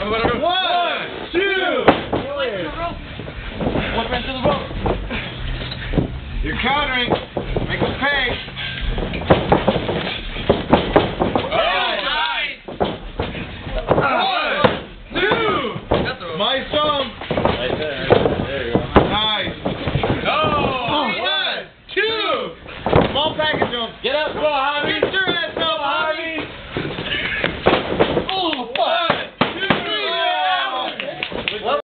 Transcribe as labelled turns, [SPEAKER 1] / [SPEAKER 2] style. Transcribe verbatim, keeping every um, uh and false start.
[SPEAKER 1] whatever.
[SPEAKER 2] One, two.
[SPEAKER 1] Look right to the rope.
[SPEAKER 2] You're countering. Make us pay. My song.
[SPEAKER 1] Right there. There you go.
[SPEAKER 2] Nice.
[SPEAKER 1] Oh!
[SPEAKER 2] One, two. Small package of them.
[SPEAKER 1] Get up, go,